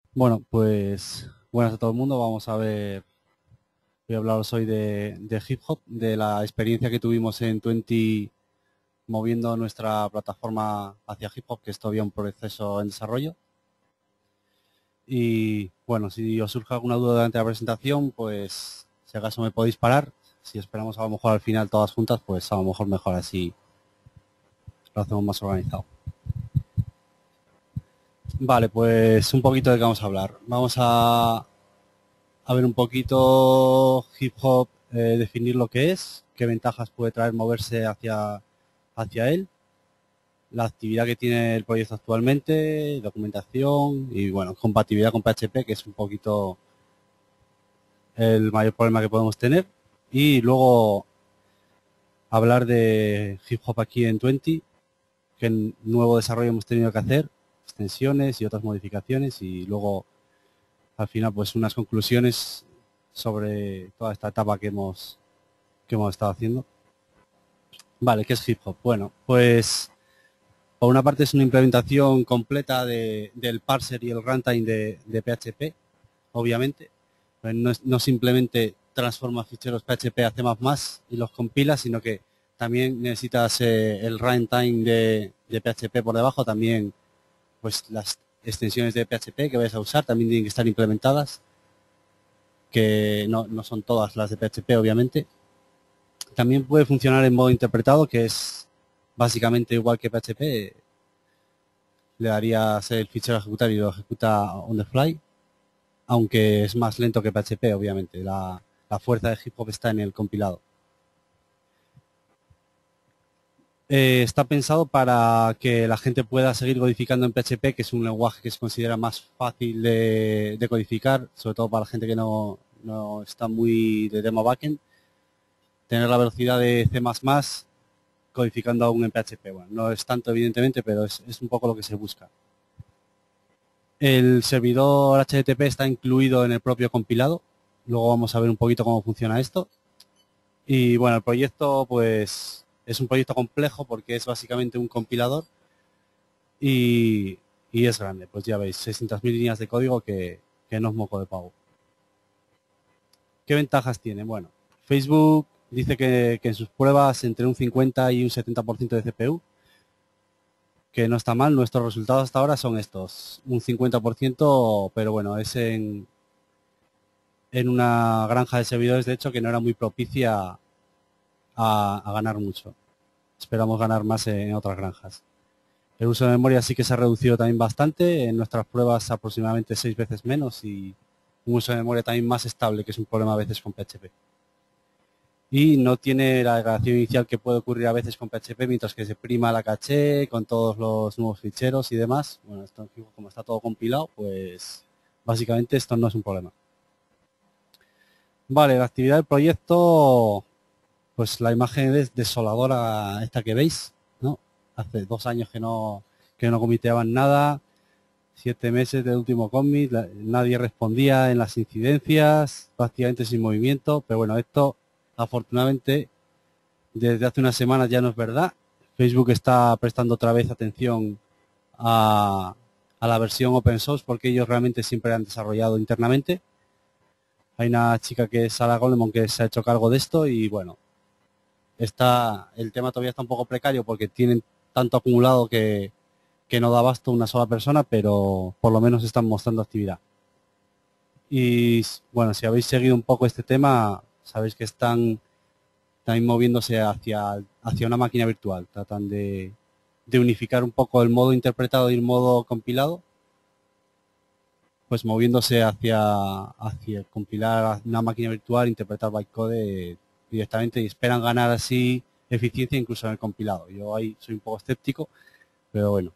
Bueno, pues buenas a todo el mundo. Vamos a ver, voy a hablaros hoy de hip hop, de la experiencia que tuvimos en 20 moviendo nuestra plataforma hacia hip hop, que es todavía un proceso en desarrollo. Y bueno, si os surge alguna duda durante la presentación, pues si acaso me podéis parar. Si esperamos a lo mejor al final todas juntas, pues a lo mejor así lo hacemos más organizado. Vale, pues un poquito de qué vamos a hablar. Vamos a ver un poquito hip hop, definir lo que es, qué ventajas puede traer moverse hacia él, la actividad que tiene el proyecto actualmente, documentación y bueno, compatibilidad con PHP, que es un poquito el mayor problema que podemos tener. Y luego hablar de hip hop aquí en 20, qué nuevo desarrollo hemos tenido que hacer, extensiones y otras modificaciones y luego al final pues unas conclusiones sobre toda esta etapa que hemos estado haciendo. Vale, ¿qué es hip hop? Bueno, pues por una parte es una implementación completa del parser y el runtime de PHP, obviamente. Pues no simplemente transforma ficheros PHP a C++ y los compila, sino que también necesitas el runtime de PHP por debajo, también pues las extensiones de PHP que vayas a usar también tienen que estar implementadas, que no son todas las de PHP, obviamente. También puede funcionar en modo interpretado, que es básicamente igual que PHP, le darías el fichero a ejecutar y lo ejecuta on the fly, aunque es más lento que PHP, obviamente. La fuerza de hip hop está en el compilado. Está pensado para que la gente pueda seguir codificando en PHP, que es un lenguaje que se considera más fácil de codificar, sobre todo para la gente que no está muy de demo backend. Tener la velocidad de C++ codificando aún en PHP. Bueno, no es tanto evidentemente, pero es un poco lo que se busca. El servidor HTTP está incluido en el propio compilado. Luego vamos a ver un poquito cómo funciona esto. Y bueno, el proyecto pues es un proyecto complejo porque es básicamente un compilador y, y es grande. Pues ya veis, 600.000 líneas de código que no es moco de pavo. ¿Qué ventajas tiene? Bueno, Facebook dice que en sus pruebas entre un 50 y un 70% de CPU, que no está mal. Nuestros resultados hasta ahora son estos, un 50%, pero bueno, es en una granja de servidores, de hecho, que no era muy propicia a ganar mucho. Esperamos ganar más en otras granjas. El uso de memoria sí que se ha reducido también bastante, en nuestras pruebas aproximadamente 6 veces menos y un uso de memoria también más estable, que es un problema a veces con PHP. Y no tiene la degradación inicial que puede ocurrir a veces con PHP, mientras que se prima la caché con todos los nuevos ficheros y demás. Bueno, esto, como está todo compilado, pues básicamente esto no es un problema. Vale, la actividad del proyecto, pues la imagen es desoladora esta que veis, ¿no? Hace 2 años que no comiteaban nada, 7 meses del último commit, nadie respondía en las incidencias, prácticamente sin movimiento, pero bueno, esto afortunadamente desde hace unas semanas ya no es verdad. Facebook está prestando otra vez atención a la versión open source porque ellos realmente siempre han desarrollado internamente. Hay una chica que es Sara Golemon que se ha hecho cargo de esto y bueno, el tema todavía está un poco precario porque tienen tanto acumulado que no da abasto una sola persona, pero por lo menos están mostrando actividad. Y bueno, si habéis seguido un poco este tema, sabéis que están también moviéndose hacia una máquina virtual. Tratan de unificar un poco el modo interpretado y el modo compilado, pues moviéndose hacia compilar una máquina virtual, interpretar bytecode directamente y esperan ganar así eficiencia incluso en el compilado. Yo ahí soy un poco escéptico, pero bueno.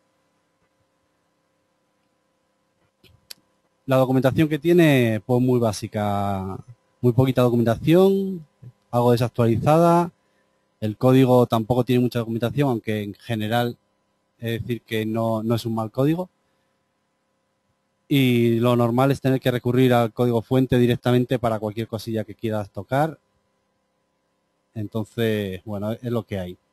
La documentación que tiene, pues muy básica, muy poquita documentación, algo desactualizada. El código tampoco tiene mucha documentación, aunque en general es decir que no es un mal código. Y lo normal es tener que recurrir al código fuente directamente para cualquier cosilla que quieras tocar. Entonces, bueno, es lo que hay.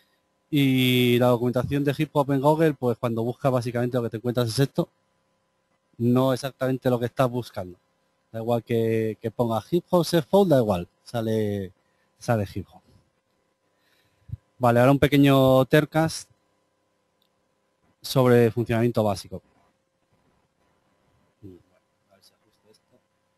Y la documentación de hip hop en Google, pues cuando buscas básicamente lo que te encuentras es esto. no exactamente lo que estás buscando. Da igual que ponga hip hop, set fold, da igual, sale hip hop. Vale, ahora un pequeño tercast sobre funcionamiento básico. A ver si ajusto esto.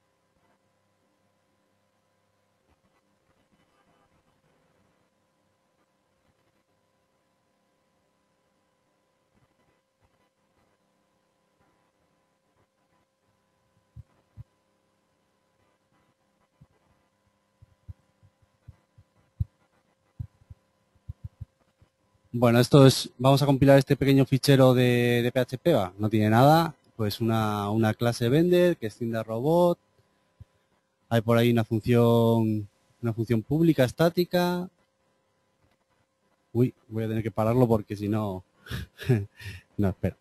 Bueno, vamos a compilar este pequeño fichero de PHP, ¿va? No tiene nada, pues una clase vendor que extiende a robot, hay por ahí una función pública estática. Uy, voy a tener que pararlo porque si no, no, espera.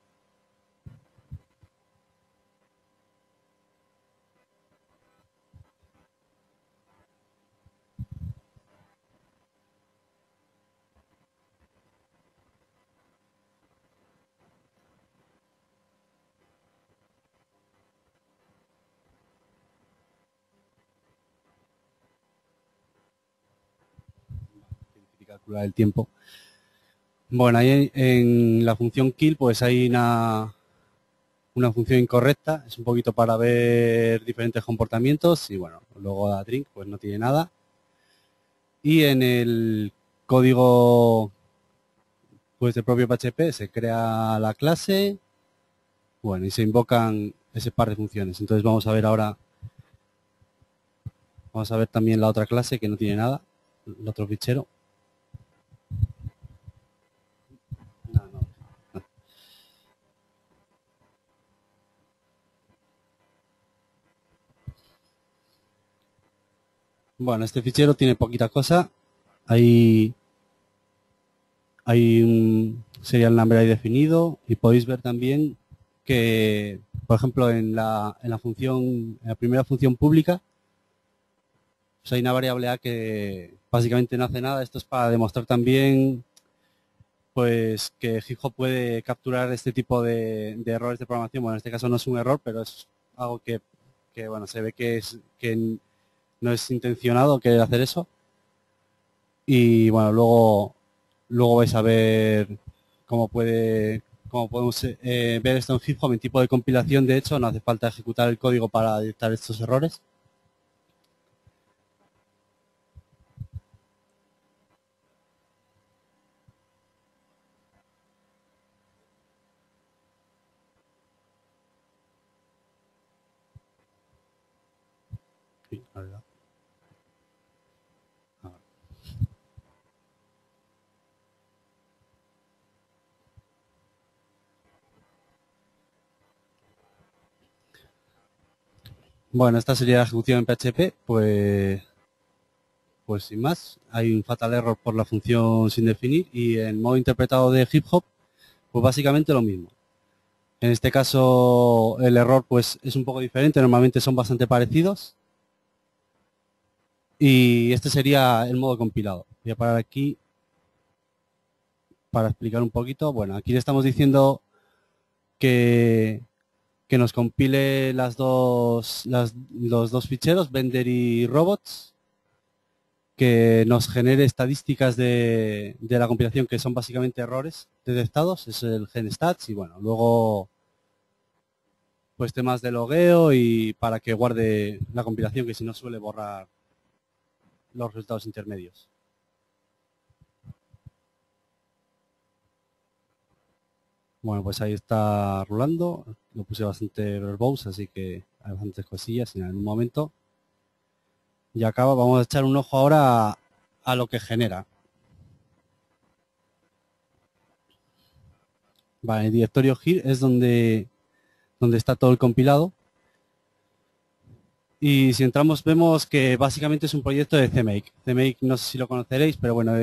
Tengo que calcular el tiempo. Bueno, ahí en la función kill pues hay una función incorrecta, es un poquito para ver diferentes comportamientos y bueno, luego da drink pues no tiene nada. Y en el código pues del propio PHP se crea la clase, bueno, y se invocan ese par de funciones. Entonces vamos a ver ahora, vamos a ver también la otra clase que no tiene nada, el otro fichero. No, no. Bueno, este fichero tiene poquita cosa. Hay, hay un serial number ahí definido y podéis ver también que, por ejemplo, en la primera función pública, pues hay una variable A que básicamente no hace nada. Esto es para demostrar también pues que Hip-Hop puede capturar este tipo de errores de programación. Bueno, en este caso no es un error, pero es algo que bueno, se ve que no es intencionado que hacer eso. Y bueno, luego vais a ver cómo podemos ver esto en Hip-Hop en tipo de compilación. De hecho, no hace falta ejecutar el código para detectar estos errores. Sí, la verdad. A ver. Bueno, esta sería la ejecución en PHP, pues sin más, hay un fatal error por la función sin definir y en modo interpretado de hip hop, pues básicamente lo mismo. En este caso el error pues es un poco diferente, normalmente son bastante parecidos y este sería el modo compilado. Voy a parar aquí para explicar un poquito. Bueno, aquí le estamos diciendo que, que nos compile los dos ficheros, vendor y robots, que nos genere estadísticas de la compilación que son básicamente errores detectados, es el genstats y bueno, luego pues temas de logueo y para que guarde la compilación que si no suele borrar los resultados intermedios. Bueno, pues ahí está rulando, lo puse bastante verbose, así que hay bastantes cosillas y en un momento ya acaba. Vamos a echar un ojo ahora a lo que genera. Vale, el directorio here es donde está todo el compilado. Y si entramos vemos que básicamente es un proyecto de CMake. CMake no sé si lo conoceréis, pero bueno,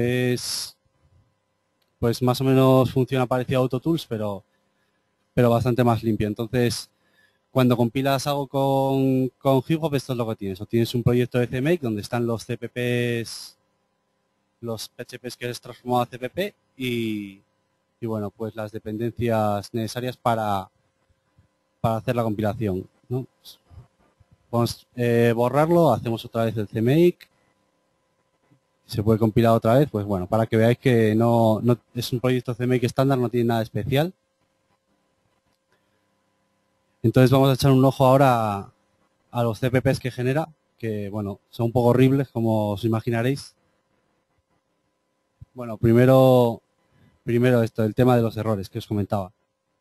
pues más o menos funciona parecido a AutoTools, pero bastante más limpio. Entonces, cuando compilas algo con HipHop, esto es lo que tienes. O tienes un proyecto de CMake donde están los CPPs, los PHPs que has transformado a CPP y bueno, pues las dependencias necesarias para hacer la compilación, ¿no? Podemos borrarlo, hacemos otra vez el cmake, se puede compilar otra vez, pues bueno, para que veáis que no es un proyecto cmake estándar, no tiene nada especial. Entonces vamos a echar un ojo ahora a los CPPs que genera, que bueno, son un poco horribles, como os imaginaréis. Bueno, primero esto, el tema de los errores que os comentaba.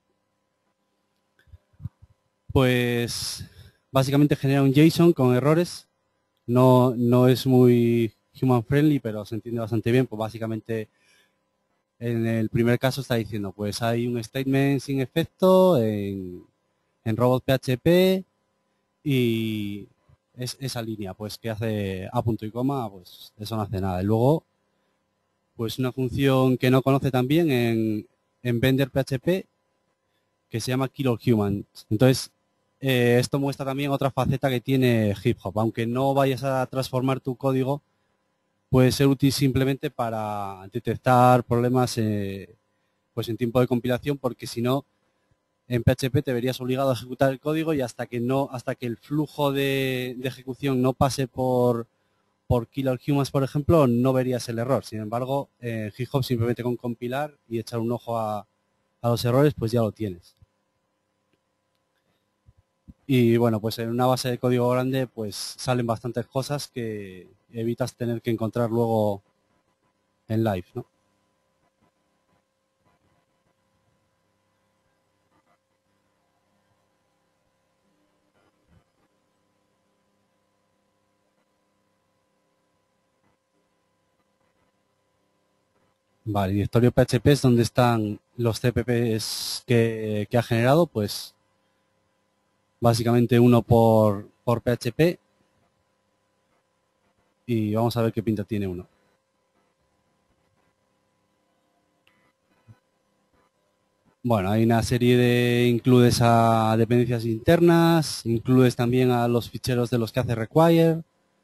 Pues básicamente genera un JSON con errores. No es muy human friendly, pero se entiende bastante bien. Pues básicamente en el primer caso está diciendo, pues hay un statement sin efecto en robot PHP y es esa línea, pues que hace a punto y coma, pues eso no hace nada. Y luego, pues una función que no conoce también en Vender PHP que se llama Killer Humans. Entonces, esto muestra también otra faceta que tiene Hip Hop. Aunque no vayas a transformar tu código, puede ser útil simplemente para detectar problemas pues en tiempo de compilación, porque si no, en PHP te verías obligado a ejecutar el código y hasta que el flujo de ejecución no pase por Killer Humans, por ejemplo, no verías el error. Sin embargo, en Hip Hop simplemente con compilar y echar un ojo a los errores, pues ya lo tienes. Y bueno, pues en una base de código grande pues salen bastantes cosas que evitas tener que encontrar luego en live, ¿no? Vale, directorio PHP es donde están los CPPs que ha generado, pues básicamente uno por PHP y vamos a ver qué pinta tiene uno. Bueno, hay una serie includes a dependencias internas, includes también a los ficheros de los que hace require.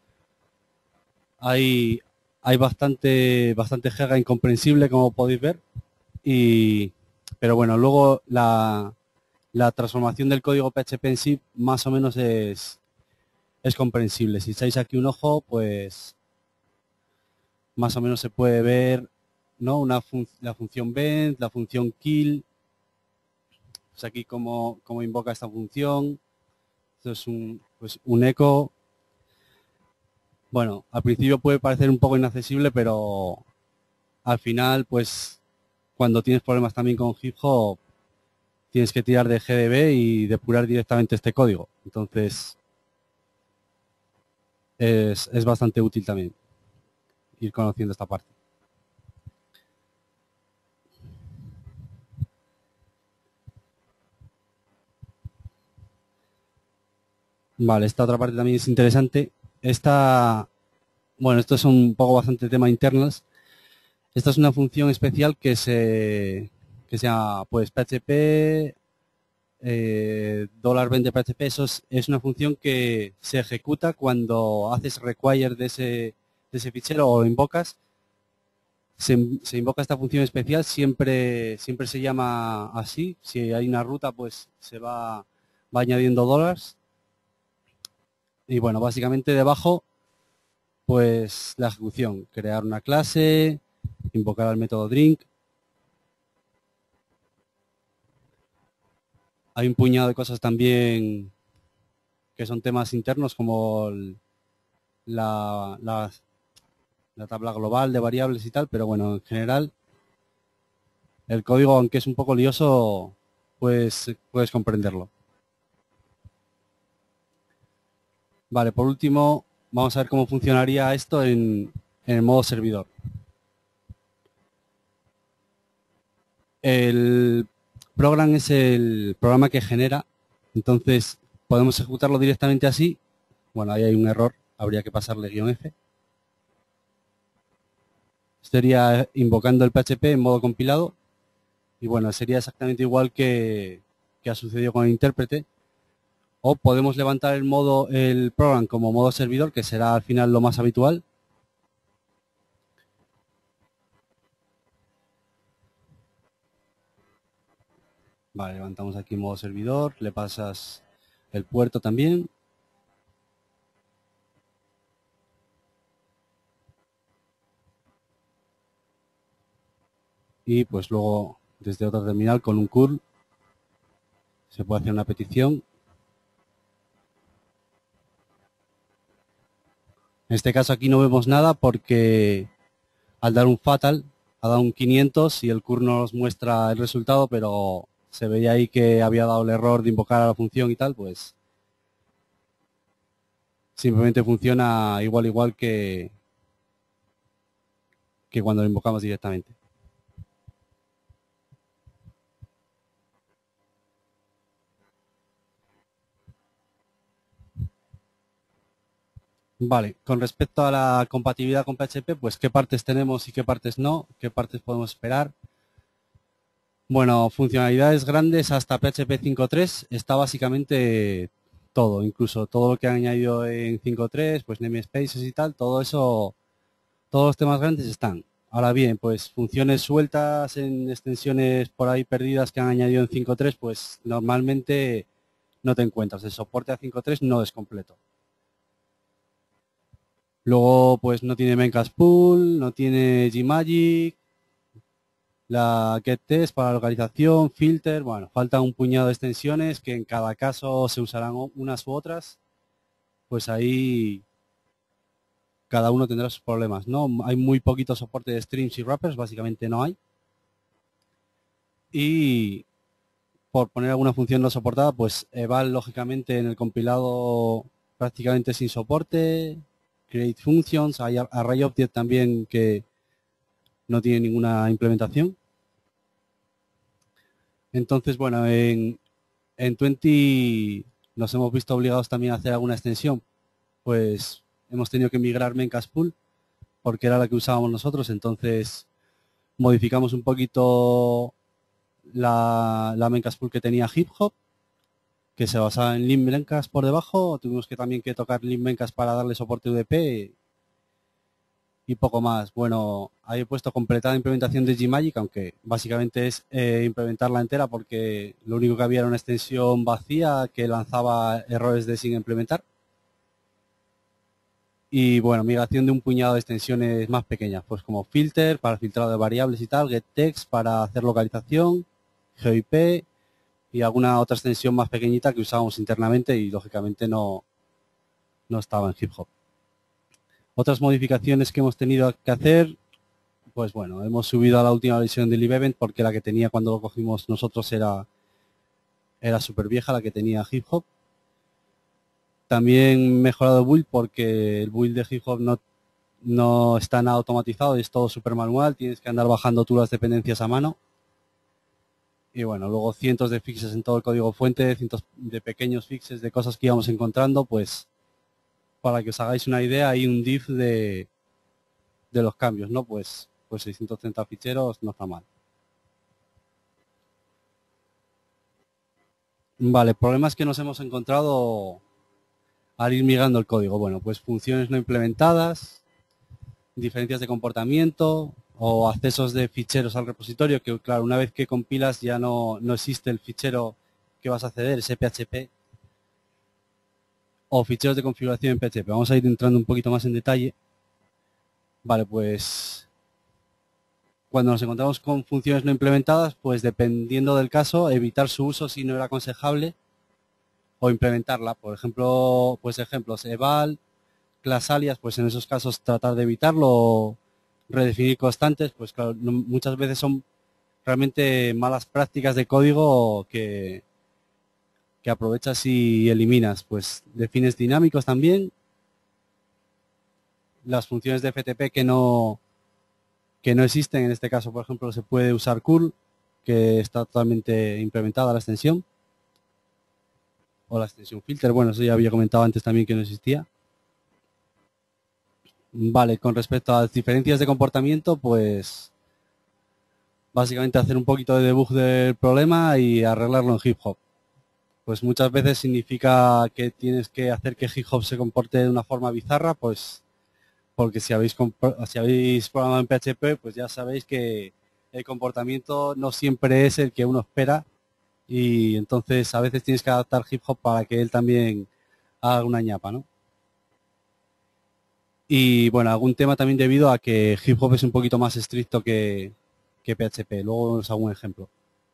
Hay, hay bastante jerga incomprensible, como podéis ver. Pero bueno, luego la transformación del código PHP en sí más o menos es comprensible. Si echáis aquí un ojo, pues más o menos se puede ver, ¿no? La función vent, la función kill. Pues aquí cómo invoca esta función. Esto es pues un eco. Bueno, al principio puede parecer un poco inaccesible, pero al final, pues cuando tienes problemas también con Hip Hop, tienes que tirar de GDB y depurar directamente este código. Entonces, es bastante útil también ir conociendo esta parte. Vale, esta otra parte también es interesante. Bueno, esto es un poco bastante tema internas. Esta es una función especial que se llama pues PHP $20 PHP. Eso es una función que se ejecuta cuando haces require de ese fichero o invocas. Se invoca esta función especial, siempre se llama así. Si hay una ruta, pues va añadiendo dólares. Y bueno, básicamente debajo, pues la ejecución, crear una clase, invocar al método drink. Hay un puñado de cosas también que son temas internos como la, la, la tabla global de variables y tal, pero bueno, en general el código, aunque es un poco lioso, pues puedes comprenderlo. Vale, por último, vamos a ver cómo funcionaría esto en el modo servidor. El program es el programa que genera, entonces podemos ejecutarlo directamente así. Bueno, ahí hay un error, habría que pasarle -F. Estaría invocando el PHP en modo compilado y bueno, sería exactamente igual que ha sucedido con el intérprete. O podemos levantar el program como modo servidor, que será al final lo más habitual. Vale, levantamos aquí modo servidor, le pasas el puerto también. Y pues luego desde otra terminal con un curl se puede hacer una petición. En este caso aquí no vemos nada porque al dar un fatal ha dado un 500 y el curl no nos muestra el resultado, pero se veía ahí que había dado el error de invocar a la función y tal, pues simplemente funciona igual que cuando lo invocamos directamente. Vale, con respecto a la compatibilidad con PHP, pues qué partes tenemos y qué partes no, qué partes podemos esperar. Bueno, funcionalidades grandes hasta PHP 5.3 está básicamente todo, incluso todo lo que han añadido en 5.3, pues namespaces y tal, todo eso, todos los temas grandes están. Ahora bien, pues funciones sueltas en extensiones por ahí perdidas que han añadido en 5.3, pues normalmente no te encuentras. El soporte a 5.3 no es completo. Luego, pues no tiene Memcached, no tiene Gmagick, la getTest para localización, filter, bueno, falta un puñado de extensiones que en cada caso se usarán unas u otras, pues ahí cada uno tendrá sus problemas, ¿no? Hay muy poquito soporte de streams y wrappers, básicamente no hay. Y por poner alguna función no soportada, pues eval lógicamente en el compilado prácticamente sin soporte, create functions, hay ArrayObject también que no tiene ninguna implementación. Entonces, bueno, en 20 nos hemos visto obligados también a hacer alguna extensión, pues hemos tenido que migrar Memcached porque era la que usábamos nosotros, entonces modificamos un poquito la Memcached que tenía Hip Hop, que se basaba en libmemcached por debajo, tuvimos que también que tocar libmemcached para darle soporte UDP y poco más. Bueno, ahí he puesto completada implementación de Gmagick, aunque básicamente es implementarla entera porque lo único que había era una extensión vacía que lanzaba errores de sin implementar. Y bueno, migración de un puñado de extensiones más pequeñas, pues como filter para filtrado de variables y tal, getText para hacer localización, GeoIP y alguna otra extensión más pequeñita que usábamos internamente y lógicamente no estaba en Hip Hop. Otras modificaciones que hemos tenido que hacer, pues bueno, hemos subido a la última versión del LibEvent porque la que tenía cuando lo cogimos nosotros era súper vieja, la que tenía Hip Hop. También mejorado el build porque el build de Hip Hop no está nada automatizado, es todo súper manual, tienes que andar bajando tú las dependencias a mano. Y bueno, luego cientos de fixes en todo el código fuente, cientos de pequeños fixes de cosas que íbamos encontrando, pues para que os hagáis una idea, hay un diff de los cambios, ¿no? Pues 630 ficheros no está mal. Vale, problemas que nos hemos encontrado al ir migrando el código. Bueno, pues funciones no implementadas, diferencias de comportamiento o accesos de ficheros al repositorio, que claro, una vez que compilas ya no existe el fichero que vas a acceder, ese PHP, o ficheros de configuración en PHP. Vamos a ir entrando un poquito más en detalle. Vale, pues cuando nos encontramos con funciones no implementadas, pues dependiendo del caso, evitar su uso si no era aconsejable o implementarla. Por ejemplo, pues ejemplos, eval, class alias, pues en esos casos tratar de evitarlo o redefinir constantes, pues claro, muchas veces son realmente malas prácticas de código que aprovechas y eliminas. Pues defines dinámicos también, las funciones de FTP que no existen, en este caso, por ejemplo, se puede usar curl, que está totalmente implementada la extensión, o la extensión filter, bueno, eso ya había comentado antes también que no existía. Vale, con respecto a las diferencias de comportamiento, pues básicamente hacer un poquito de debug del problema y arreglarlo en Hip Hop. Pues muchas veces significa que tienes que hacer que Hip Hop se comporte de una forma bizarra, pues porque si habéis programado en PHP, pues ya sabéis que el comportamiento no siempre es el que uno espera y entonces a veces tienes que adaptar hip hop para que él también haga una ñapa, ¿no? Y bueno, algún tema también debido a que hip hop es un poquito más estricto que PHP. Luego os hago un ejemplo.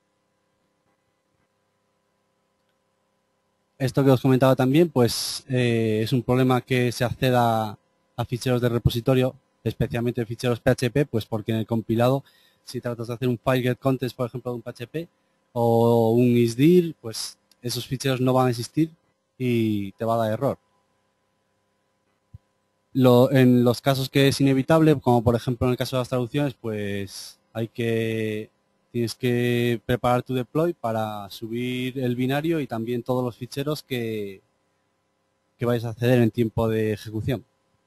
Esto que os comentaba también, pues es un problema que se acceda a ficheros de repositorio, especialmente ficheros PHP, pues porque en el compilado, si tratas de hacer un file get context, por ejemplo, de un PHP o un isdir, pues esos ficheros no van a existir y te va a dar error. En los casos que es inevitable, como por ejemplo en el caso de las traducciones, pues tienes que preparar tu deploy para subir el binario y también todos los ficheros que vais a acceder en tiempo de ejecución.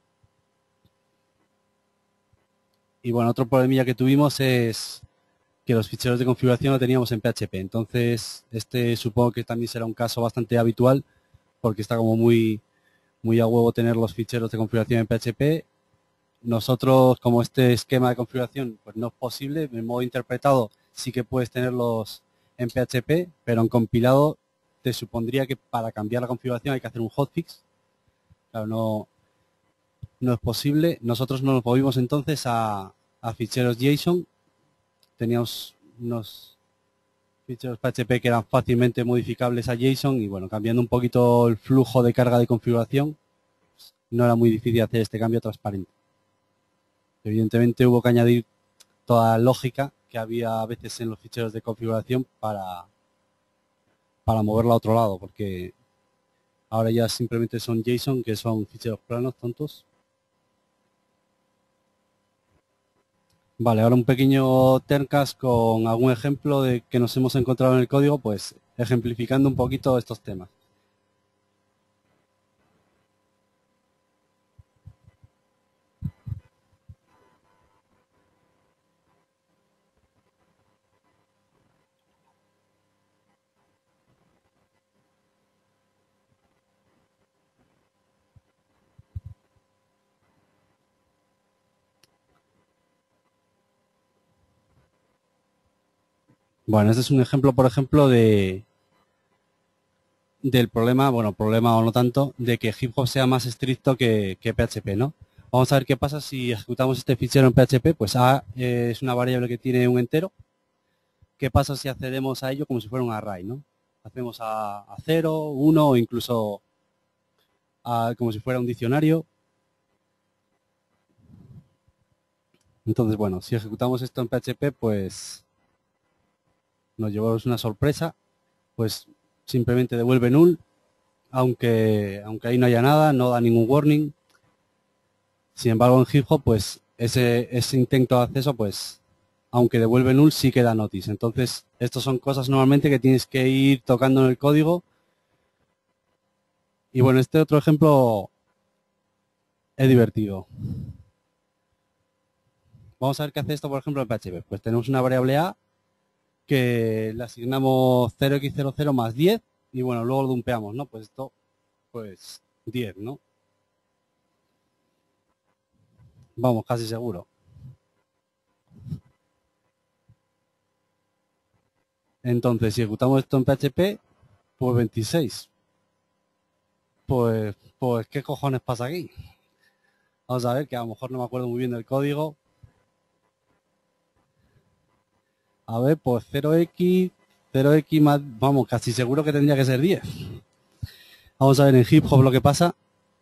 Y bueno, otro problemilla que tuvimos es que los ficheros de configuración lo teníamos en PHP. Entonces, este supongo que también será un caso bastante habitual porque está como muy a huevo tener los ficheros de configuración en PHP. Nosotros, como este esquema de configuración pues no es posible, en modo interpretado sí que puedes tenerlos en PHP, pero en compilado te supondría que para cambiar la configuración hay que hacer un hotfix. Claro, no es posible. Nosotros nos movimos entonces a ficheros JSON. Teníamos unos ficheros PHP que eran fácilmente modificables a JSON y bueno, cambiando un poquito el flujo de carga de configuración, no era muy difícil hacer este cambio transparente. Evidentemente hubo que añadir toda la lógica que había a veces en los ficheros de configuración para moverla a otro lado, porque ahora ya simplemente son JSON, que son ficheros planos, tontos. Vale, ahora un pequeño Terncast con algún ejemplo de que nos hemos encontrado en el código, pues ejemplificando un poquito estos temas. Bueno, este es un ejemplo, por ejemplo, del problema, bueno, problema o no tanto, de que hip hop sea más estricto que PHP, ¿no? Vamos a ver qué pasa si ejecutamos este fichero en PHP, pues A es una variable que tiene un entero. ¿Qué pasa si accedemos a ello como si fuera un array, ¿no? Hacemos a 0, 1 o incluso como si fuera un diccionario. Entonces, bueno, si ejecutamos esto en PHP, pues nos llevamos una sorpresa, pues simplemente devuelve null, aunque ahí no haya nada, no da ningún warning. Sin embargo, en hip hop, pues ese intento de acceso, pues aunque devuelve null, sí que da notice. Entonces, estas son cosas normalmente que tienes que ir tocando en el código. Y bueno, este otro ejemplo es divertido. Vamos a ver qué hace esto, por ejemplo, en PHP. Pues tenemos una variable A que le asignamos 0x00 más 10 y bueno, luego lo dumpeamos, ¿no? Pues esto, pues 10, ¿no? Vamos, casi seguro. Entonces, si ejecutamos esto en PHP, pues 26. Pues, ¿qué cojones pasa aquí? Vamos a ver, que a lo mejor no me acuerdo muy bien del código. A ver, pues 0x más, vamos, casi seguro que tendría que ser 10. Vamos a ver en hip hop lo que pasa.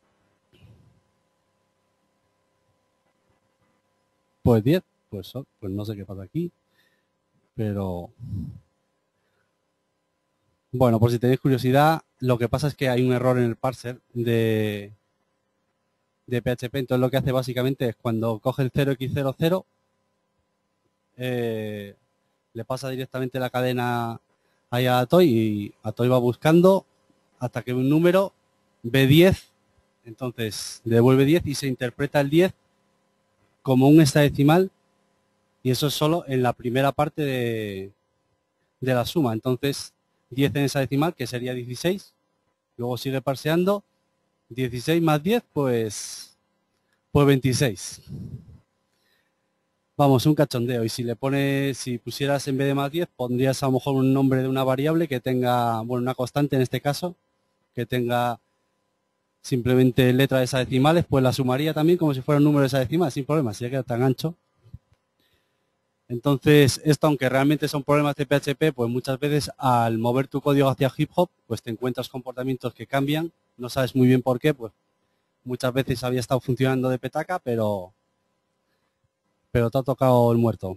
Pues 10, pues no sé qué pasa aquí, pero bueno, por si tenéis curiosidad, lo que pasa es que hay un error en el parser de PHP, entonces lo que hace básicamente es cuando coge el 0x00, le pasa directamente la cadena ahí a Atoy y Atoy va buscando hasta que un número ve 10, entonces devuelve 10 y se interpreta el 10 como un hexadecimal y eso es solo en la primera parte de la suma, entonces 10 en hexadecimal que sería 16, luego sigue parseando, 16 más 10 pues 26. vamos, un cachondeo. Y si le pones, si pusieras en vez de más 10, pondrías a lo mejor un nombre de una variable que tenga, bueno, una constante en este caso, que tenga simplemente letras hexadecimales, pues la sumaría también como si fuera un número hexadecimal, sin problema, si ya queda tan ancho. Entonces, esto, aunque realmente son problemas de PHP, pues muchas veces al mover tu código hacia hip hop, pues te encuentras comportamientos que cambian, no sabes muy bien por qué, pues muchas veces había estado funcionando de petaca, pero te ha tocado el muerto.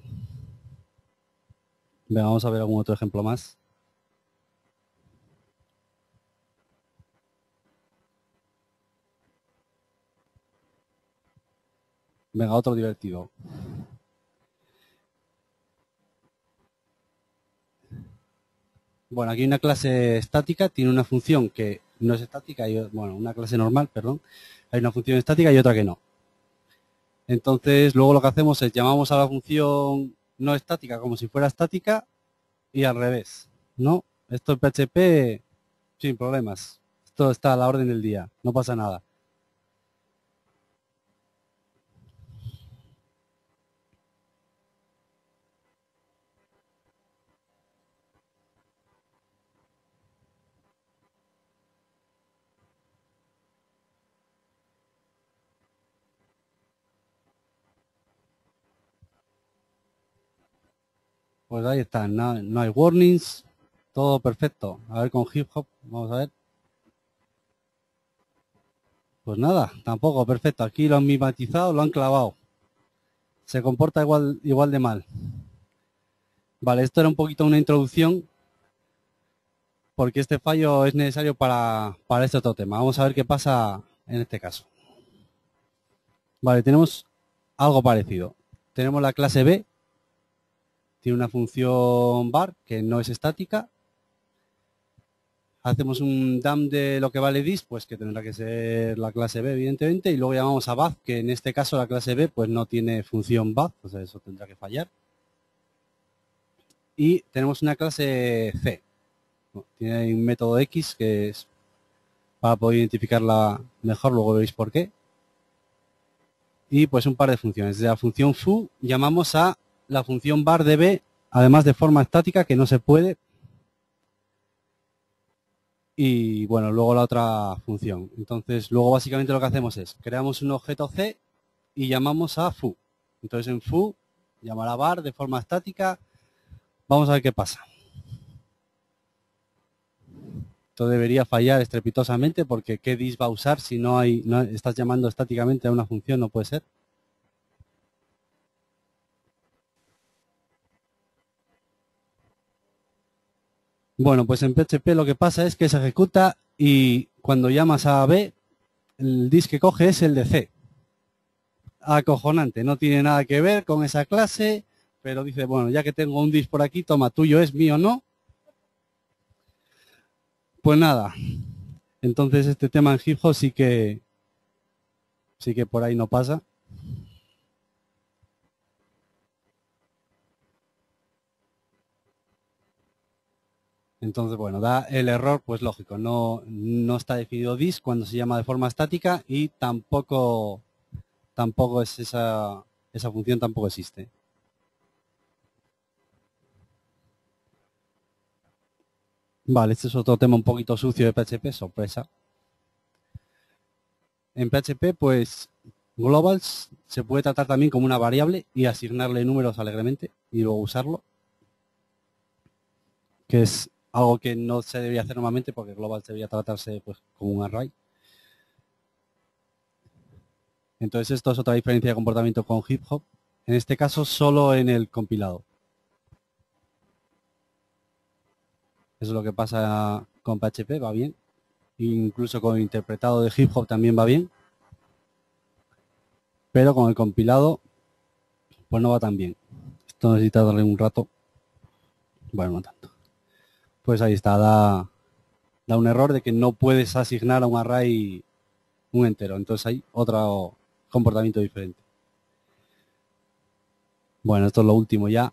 Venga, vamos a ver algún otro ejemplo más. Venga, otro divertido. Bueno, aquí hay una clase estática, tiene una función que no es estática, y, bueno, una clase normal, perdón. Hay una función estática y otra que no. Entonces, luego lo que hacemos es llamamos a la función no estática como si fuera estática y al revés, ¿no? Esto en PHP sin problemas. Esto está a la orden del día, no pasa nada. Pues ahí está, no hay warnings, todo perfecto. A ver con hip hop, vamos a ver. Pues nada, tampoco, perfecto. Aquí lo han mimetizado, lo han clavado. Se comporta igual de mal. Vale, esto era un poquito una introducción porque este fallo es necesario para este otro tema. Vamos a ver qué pasa en este caso. Vale, tenemos algo parecido. Tenemos la clase B, tiene una función var que no es estática. Hacemos un dam de lo que vale dis, pues que tendrá que ser la clase B, evidentemente, y luego llamamos a bath, que en este caso la clase B pues no tiene función bath, o sea, eso tendrá que fallar. Y tenemos una clase C. Tiene un método X que es para poder identificarla mejor, luego veréis por qué. Y pues un par de funciones. De la función foo llamamos a la función var de B, además de forma estática, que no se puede. Y bueno, luego la otra función. Entonces, luego básicamente lo que hacemos es, creamos un objeto C y llamamos a foo. Entonces en foo, llamar a var de forma estática. Vamos a ver qué pasa. Esto debería fallar estrepitosamente porque ¿qué dis va a usar si no estás llamando estáticamente a una función? No puede ser. Bueno, pues en PHP lo que pasa es que se ejecuta y cuando llamas a B, el dis que coge es el de C. Acojonante, no tiene nada que ver con esa clase, pero dice, bueno, ya que tengo un dis por aquí, toma, tuyo es, mío no. Pues nada, entonces este tema en hip hop sí que por ahí no pasa. Entonces, bueno, da el error, pues lógico, no está definido dis cuando se llama de forma estática y tampoco es esa función tampoco existe. Vale, este es otro tema un poquito sucio de PHP, sorpresa. En PHP, pues globals se puede tratar también como una variable y asignarle números alegremente y luego usarlo, que es algo que no se debería hacer normalmente porque globals debería tratarse pues como un array. Entonces esto es otra diferencia de comportamiento con hip hop, en este caso solo en el compilado. Eso es lo que pasa con PHP, va bien. Incluso con el interpretado de hip hop también va bien. Pero con el compilado, pues no va tan bien. Esto necesita darle un rato. Bueno, no tanto. Pues ahí está, da un error de que no puedes asignar a un array un entero. Entonces hay otro comportamiento diferente. Bueno, esto es lo último ya.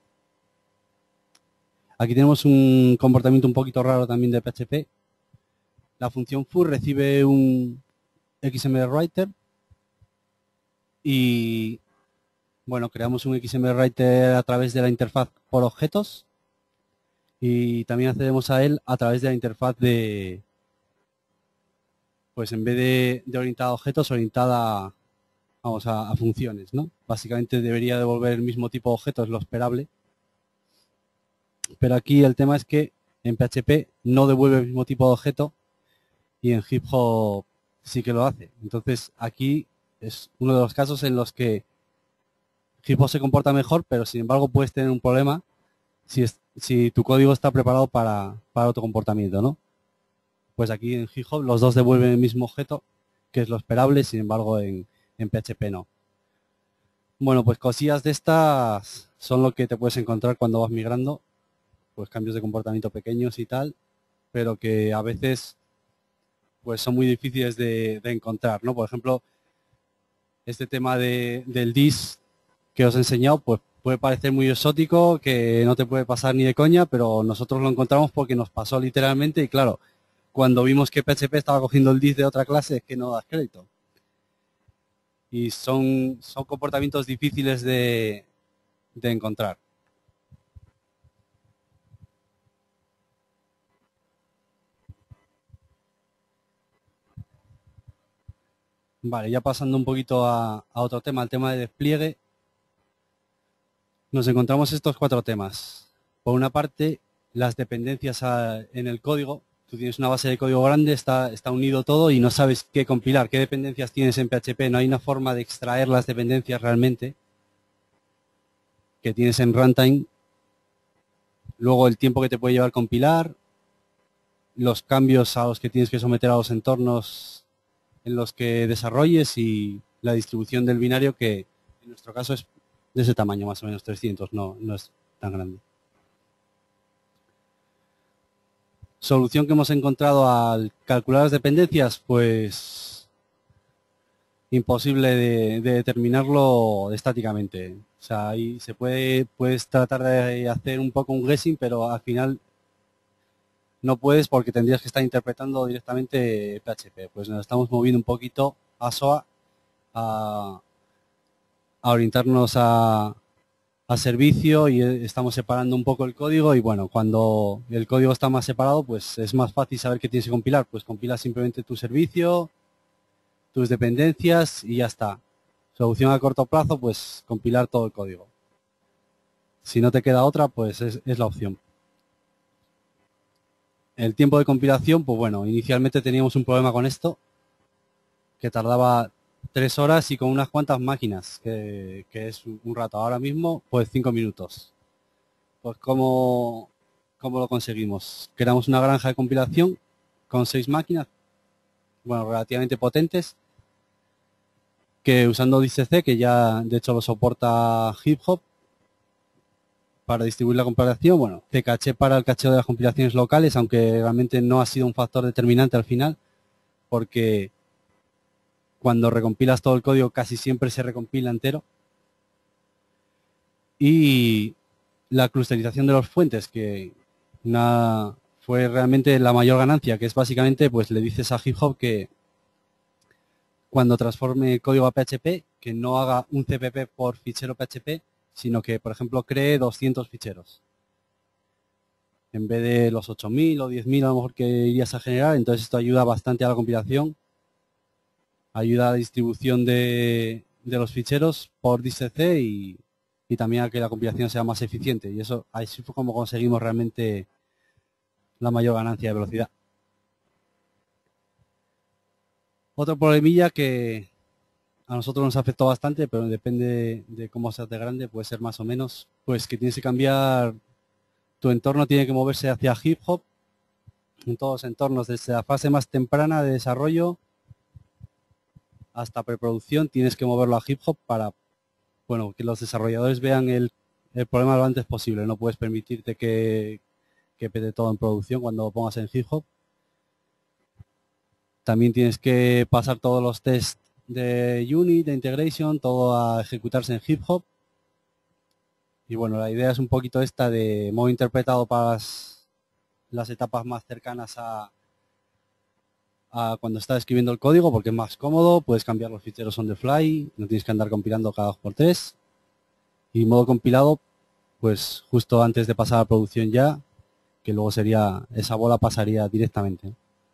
Aquí tenemos un comportamiento un poquito raro también de PHP. La función foo recibe un XML writer y Bueno, creamos un XMLWriter a través de la interfaz por objetos y también accedemos a él a través de la interfaz de, pues en vez de orientada a objetos, orientada, vamos, a funciones, ¿no? Básicamente debería devolver el mismo tipo de objetos, lo esperable. Pero aquí el tema es que en PHP no devuelve el mismo tipo de objeto y en Hip Hop sí que lo hace. Entonces aquí es uno de los casos en los que Hip Hop se comporta mejor, pero sin embargo puedes tener un problema si tu código está preparado para otro comportamiento, ¿no? Pues aquí en Hip Hop los dos devuelven el mismo objeto, que es lo esperable, sin embargo en PHP no. Bueno, pues cosillas de estas son lo que te puedes encontrar cuando vas migrando, pues cambios de comportamiento pequeños y tal, pero que a veces pues son muy difíciles de encontrar, ¿no? Por ejemplo, este tema del dis que os he enseñado, pues puede parecer muy exótico, que no te puede pasar ni de coña, pero nosotros lo encontramos porque nos pasó literalmente y claro, cuando vimos que PHP estaba cogiendo el dis de otra clase es que no das crédito. Y son comportamientos difíciles de encontrar. Vale, ya pasando un poquito a otro tema, el tema de despliegue, nos encontramos estos cuatro temas. Por una parte, las dependencias en el código. Tú tienes una base de código grande, está unido todo y no sabes qué compilar, qué dependencias tienes en PHP. No hay una forma de extraer las dependencias realmente que tienes en runtime. Luego el tiempo que te puede llevar compilar, los cambios a los que tienes que someter a los entornos en los que desarrolles y la distribución del binario que en nuestro caso es de ese tamaño, más o menos 300, no es tan grande. Solución que hemos encontrado al calcular las dependencias, pues imposible de determinarlo estáticamente. O sea, ahí puedes tratar de hacer un poco un guessing, pero al final no puedes porque tendrías que estar interpretando directamente PHP. Pues nos estamos moviendo un poquito a SOA a orientarnos a servicio y estamos separando un poco el código y bueno, cuando el código está más separado, pues es más fácil saber qué tienes que compilar. Pues compilas simplemente tu servicio, tus dependencias y ya está. Solución a corto plazo, pues compilar todo el código. Si no te queda otra, pues es la opción. El tiempo de compilación, pues bueno, inicialmente teníamos un problema con esto, que tardaba 3 horas y con unas cuantas máquinas, que es un rato. Ahora mismo, pues 5 minutos. Pues ¿cómo lo conseguimos? Creamos una granja de compilación con 6 máquinas, bueno, relativamente potentes, que usando DCC, que ya de hecho lo soporta Hip Hop, para distribuir la compilación, bueno, Ccache para el cacheo de las compilaciones locales, aunque realmente no ha sido un factor determinante al final, porque cuando recompilas todo el código casi siempre se recompila entero. Y la clusterización de las fuentes, que fue realmente la mayor ganancia, que es básicamente, pues le dices a Hip Hop que cuando transforme el código a PHP, que no haga un CPP por fichero PHP, sino que, por ejemplo, cree 200 ficheros. En vez de los 8000 o 10.000 a lo mejor que irías a generar, entonces esto ayuda bastante a la compilación, ayuda a la distribución de los ficheros por DCC y también a que la compilación sea más eficiente. Y eso, así fue como conseguimos realmente la mayor ganancia de velocidad. Otro problemilla que a nosotros nos afectó bastante, pero depende de cómo seas de grande, puede ser más o menos, pues que tienes que cambiar, tu entorno tiene que moverse hacia Hip Hop, en todos los entornos, desde la fase más temprana de desarrollo hasta preproducción, tienes que moverlo a Hip Hop para, bueno, que los desarrolladores vean el problema lo antes posible. No puedes permitirte que pete todo en producción cuando lo pongas en Hip Hop. También tienes que pasar todos los tests de unit, de integration, todo a ejecutarse en Hip Hop. Y bueno, la idea es un poquito esta de modo interpretado para las etapas más cercanas a cuando estás escribiendo el código, porque es más cómodo, puedes cambiar los ficheros on the fly, no tienes que andar compilando cada 2x3. Y modo compilado, pues justo antes de pasar a producción ya, que luego sería, esa bola pasaría directamente.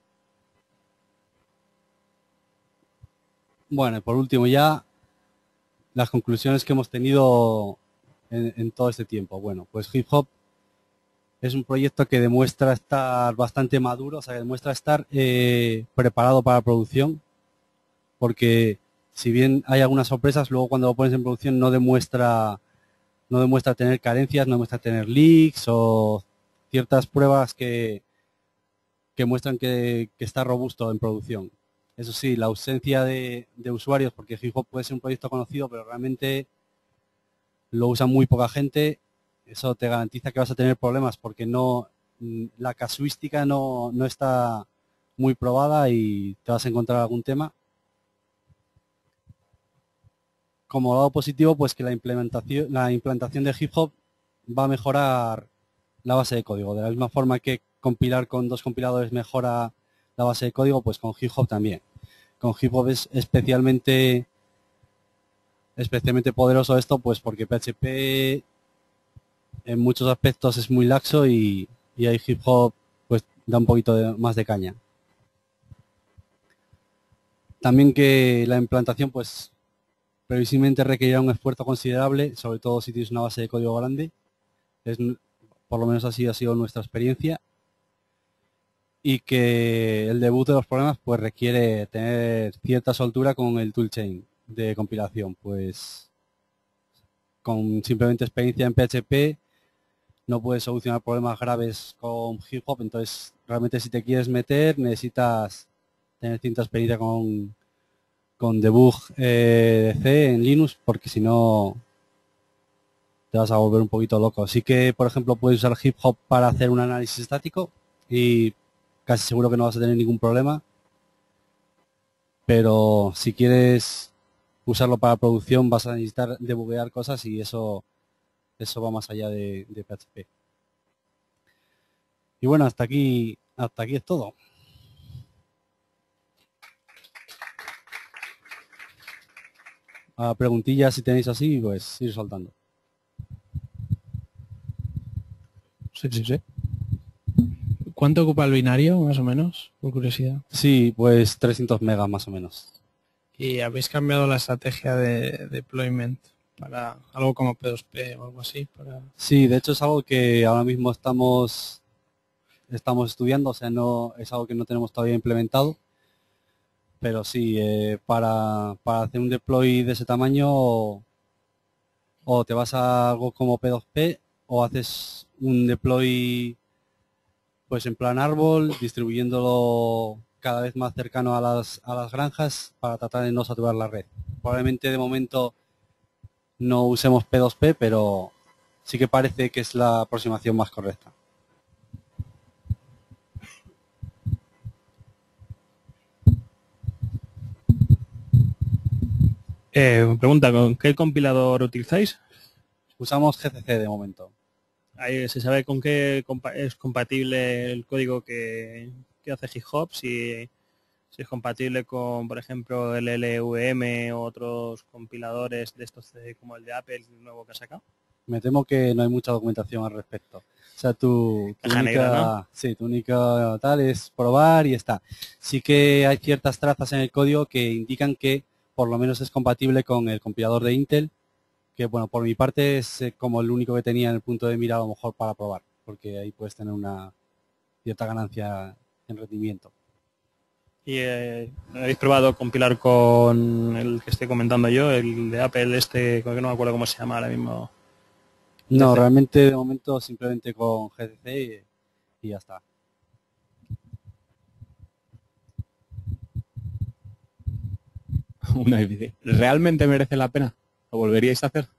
Bueno, y por último ya, las conclusiones que hemos tenido en todo este tiempo. Bueno, pues Hip Hop es un proyecto que demuestra estar bastante maduro, o sea, que demuestra estar preparado para producción, porque si bien hay algunas sorpresas, luego cuando lo pones en producción no demuestra tener carencias, no demuestra tener leaks o ciertas pruebas que muestran que está robusto en producción. Eso sí, la ausencia de usuarios, porque Hip Hop puede ser un proyecto conocido, pero realmente lo usa muy poca gente. Eso te garantiza que vas a tener problemas porque la casuística no está muy probada y te vas a encontrar algún tema. Como lado positivo, pues que la implantación de Hip Hop va a mejorar la base de código. De la misma forma que compilar con dos compiladores mejora la base de código, pues con Hip Hop también. Con Hip Hop es especialmente poderoso esto, pues porque PHP en muchos aspectos es muy laxo y ahí Hip Hop pues da un poquito más de caña. También que la implantación pues previsiblemente requerirá un esfuerzo considerable, sobre todo si tienes una base de código grande. Por lo menos así ha sido nuestra experiencia. Y que el debut de los problemas pues requiere tener cierta soltura con el toolchain de compilación. Pues con simplemente experiencia en PHP no puedes solucionar problemas graves con Hip Hop, entonces realmente si te quieres meter necesitas tener cierta experiencia con debug de C en Linux, porque si no te vas a volver un poquito loco. Así que, por ejemplo, puedes usar Hip Hop para hacer un análisis estático y casi seguro que no vas a tener ningún problema. Pero si quieres usarlo para producción vas a necesitar debuguear cosas y eso va más allá de PHP. Y bueno, hasta aquí es todo. A preguntillas si tenéis así, pues ir soltando. Sí, sí, sí. ¿Cuánto ocupa el binario, más o menos, por curiosidad? Sí, pues 300 megas más o menos. ¿Y habéis cambiado la estrategia de deployment para algo como P2P o algo así? Sí, de hecho es algo que ahora mismo estamos estudiando, o sea, no es algo que no tenemos todavía implementado, pero sí, para hacer un deploy de ese tamaño o te vas a algo como P2P o haces un deploy pues en plan árbol, distribuyéndolo cada vez más cercano a las granjas para tratar de no saturar la red. Probablemente de momento no usemos P2P, pero sí que parece que es la aproximación más correcta. Pregunta, ¿con qué compilador utilizáis? Usamos GCC de momento. Ahí se sabe con qué es compatible el código que hace Hip Hop, si es compatible con, por ejemplo, el LVM o otros compiladores de estos como el de Apple, el nuevo que ha sacado. Me temo que no hay mucha documentación al respecto. O sea, tu Caja negra, ¿no? única tal es probar y está. Sí que hay ciertas trazas en el código que indican que por lo menos es compatible con el compilador de Intel, que bueno, por mi parte es como el único que tenía en el punto de mira a lo mejor para probar, porque ahí puedes tener una cierta ganancia en rendimiento. ¿Y habéis probado compilar con el que estoy comentando yo, el de Apple, que no me acuerdo cómo se llama ahora mismo? No, realmente de momento simplemente con GCC y ya está. Una difícil. ¿Realmente merece la pena? ¿Lo volveríais a hacer?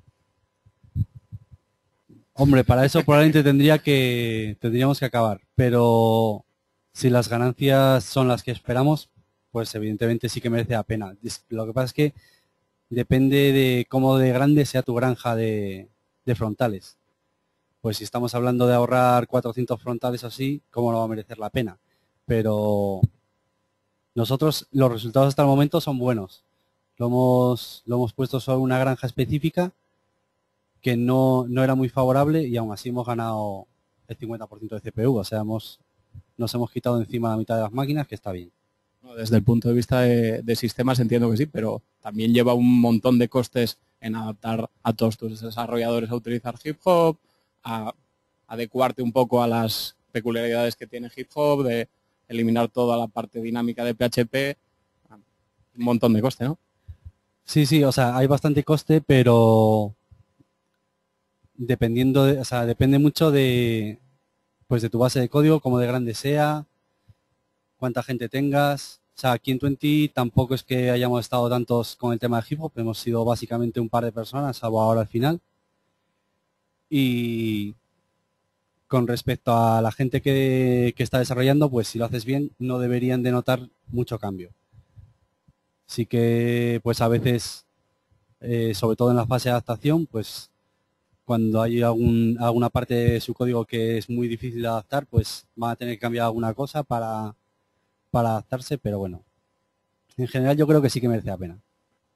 Hombre, para eso probablemente tendríamos que acabar, pero si las ganancias son las que esperamos, pues evidentemente sí que merece la pena. Lo que pasa es que depende de cómo de grande sea tu granja de frontales. Pues si estamos hablando de ahorrar 400 frontales así, ¿cómo no va a merecer la pena? Pero nosotros, los resultados hasta el momento son buenos. Lo hemos puesto sobre una granja específica que no era muy favorable y aún así hemos ganado el 50% de CPU. O sea, nos hemos quitado encima la mitad de las máquinas, que está bien. No, desde el punto de vista de sistemas entiendo que sí, pero también lleva un montón de costes en adaptar a todos tus desarrolladores a utilizar Hip Hop, a adecuarte un poco a las peculiaridades que tiene Hip Hop, de eliminar toda la parte dinámica de PHP, un montón de coste, ¿no? Sí, o sea, hay bastante coste, pero o sea, depende mucho pues de tu base de código, cómo de grande sea, cuánta gente tengas. O sea, aquí en Twenty tampoco es que hayamos estado tantos con el tema de hip hop, hemos sido básicamente un par de personas, salvo ahora al final. Y con respecto a la gente que está desarrollando, pues si lo haces bien, no deberían de notar mucho cambio. Sí que, pues a veces, sobre todo en la fase de adaptación, pues cuando hay alguna parte de su código que es muy difícil de adaptar, pues van a tener que cambiar alguna cosa para adaptarse, pero bueno, en general yo creo que sí que merece la pena.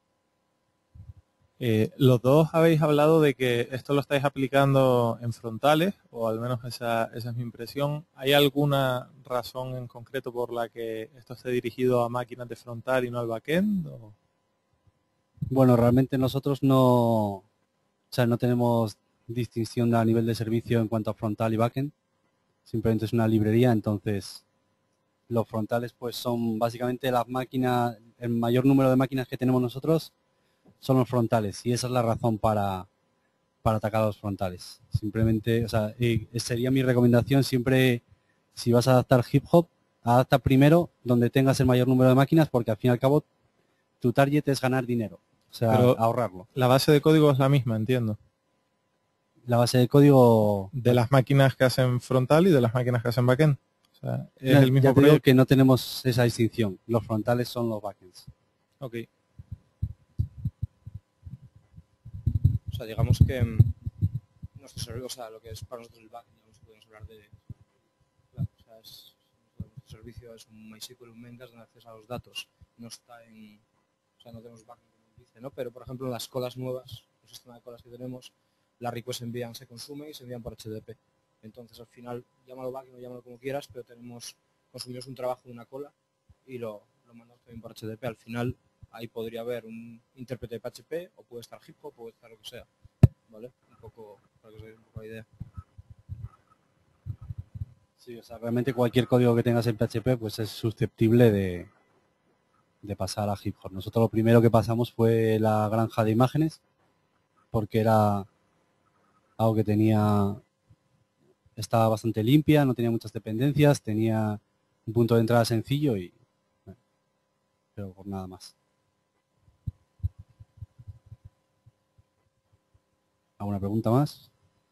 Los dos habéis hablado de que esto lo estáis aplicando en frontales, o al menos esa es mi impresión. ¿Hay alguna razón en concreto por la que esto esté dirigido a máquinas de frontal y no al backend? ¿O? Bueno, realmente nosotros no tenemos distinción a nivel de servicio en cuanto a frontal y backend. Simplemente es una librería, entonces los frontales pues son básicamente las máquinas, el mayor número de máquinas que tenemos nosotros son los frontales y esa es la razón para atacar a los frontales. Simplemente, o sea, sería mi recomendación siempre, si vas a adaptar hip hop, adapta primero donde tengas el mayor número de máquinas porque al fin y al cabo tu target es ganar dinero, o sea, Pero ahorrarlo. la base de código es la misma, entiendo. La base de código... De las máquinas que hacen frontal y de las máquinas que hacen backend. O sea, es el mismo ya te digo proyecto. que no tenemos esa distinción. Los frontales son los backends. Ok. O sea, digamos que nuestro servicio, o sea, lo que es para nosotros el backend, digamos que podemos hablar de... Claro, o sea, nuestro servicio es un MySQL, un Mengas, donde acceso a los datos. No está en... O sea, no tenemos backend, como dice, ¿no? Pero, por ejemplo, en las colas nuevas, el sistema de colas que tenemos, las requests se consumen y se envían por HTTP. Entonces, al final, llámalo backend o llámalo como quieras, pero consumimos un trabajo de una cola y lo mandamos también por HTTP. Al final, ahí podría haber un intérprete de PHP o puede estar hip hop o puede estar lo que sea, ¿vale? Un poco, para que os deis un poco la idea. Sí, o sea, realmente cualquier código que tengas en PHP pues es susceptible de pasar a hip hop. Nosotros lo primero que pasamos fue la granja de imágenes porque era algo que estaba bastante limpia, no tenía muchas dependencias, tenía un punto de entrada sencillo y bueno, pero por nada más. ¿Alguna pregunta más?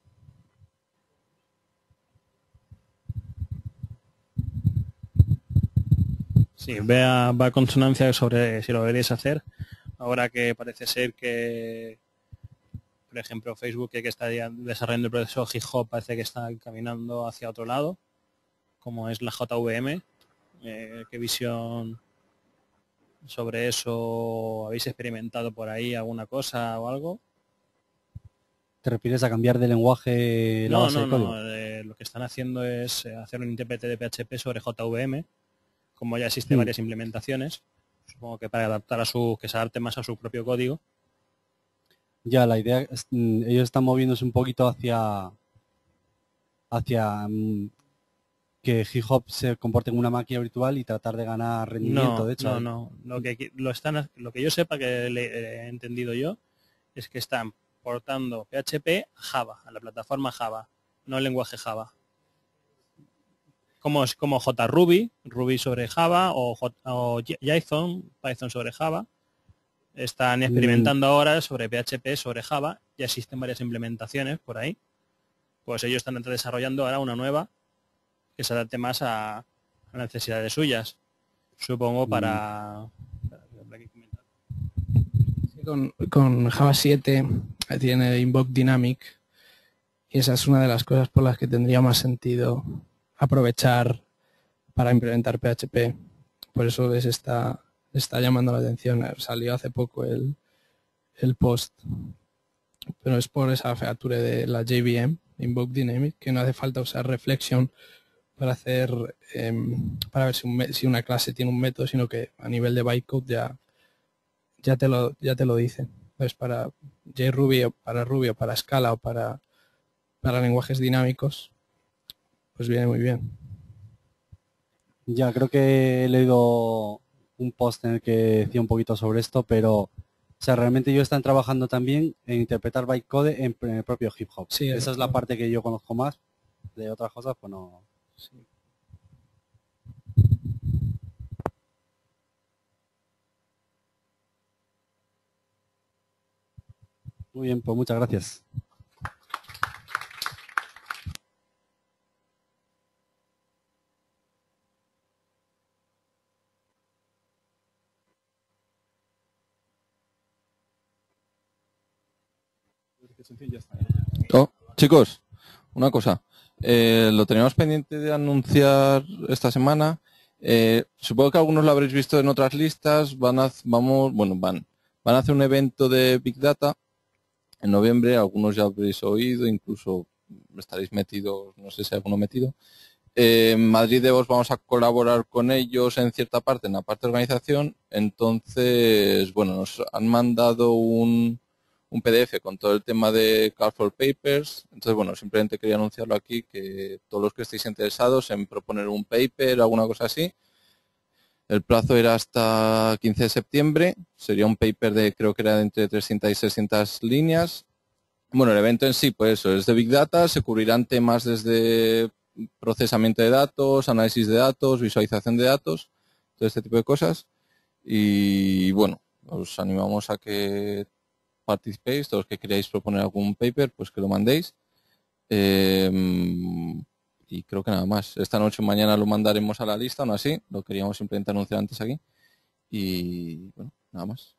Sí, va a consonancia sobre si lo deberíais hacer. Ahora que parece ser que, por ejemplo, Facebook, que está desarrollando el proceso GitHub, parece que está caminando hacia otro lado, como es la JVM. ¿Qué visión sobre eso? ¿Habéis experimentado por ahí alguna cosa o algo? ¿Te refieres a cambiar de lenguaje la base de código? Lo que están haciendo es hacer un intérprete de PHP sobre JVM, como ya existe varias implementaciones, supongo que para adaptar que se adapte más a su propio código. Ya, la idea es, ellos están moviéndose un poquito hacia que GitHub se comporte como una máquina virtual y tratar de ganar rendimiento. De hecho, no. Lo que yo sepa que he entendido yo es que están portando PHP a Java, a la plataforma Java, no el lenguaje Java. Como es como JRuby, Ruby sobre Java o Python sobre Java. Están experimentando ahora sobre PHP sobre Java. Ya existen varias implementaciones por ahí. Pues ellos están desarrollando ahora una nueva que se adapte más a necesidades suyas. Supongo para... Con Java 7 tiene Invoke Dynamic y esa es una de las cosas por las que tendría más sentido aprovechar para implementar PHP. Por eso les está llamando la atención. Salió hace poco el post. pero es por esa feature de la JVM, Invoke Dynamic, que no hace falta usar Reflection para hacer para ver si una clase tiene un método, sino que a nivel de bytecode ya te lo dice. Entonces para JRuby o para Ruby o para Scala o para lenguajes dinámicos, pues viene muy bien. Ya, creo que he leído un post en el que decía un poquito sobre esto, pero o sea, realmente ellos están trabajando también en interpretar bytecode en el propio hip hop. Sí, esa es la parte que yo conozco más. De otras cosas, pues no. Sí. Muy bien, pues muchas gracias. Oh, chicos, una cosa. Lo teníamos pendiente de anunciar esta semana. Supongo que algunos lo habréis visto en otras listas. Van a hacer un evento de Big Data en noviembre. Algunos ya habréis oído, incluso estaréis metidos, no sé si alguno metido. En Madrid DevOps vamos a colaborar con ellos en cierta parte, en la parte de organización. Entonces, bueno, nos han mandado un PDF con todo el tema de Call for Papers. Entonces, bueno, simplemente quería anunciarlo aquí, que todos los que estéis interesados en proponer un paper o alguna cosa así, el plazo era hasta 15 de septiembre. Sería un paper de, creo que era de entre 300 y 600 líneas. Bueno, el evento en sí, pues eso, es de Big Data. Se cubrirán temas desde procesamiento de datos, análisis de datos, visualización de datos, todo este tipo de cosas. Y bueno, os animamos a que participéis, todos los que queráis proponer algún paper, pues que lo mandéis. Y creo que nada más. Esta noche o mañana lo mandaremos a la lista, aún así. Lo queríamos simplemente anunciar antes aquí. Y bueno, nada más.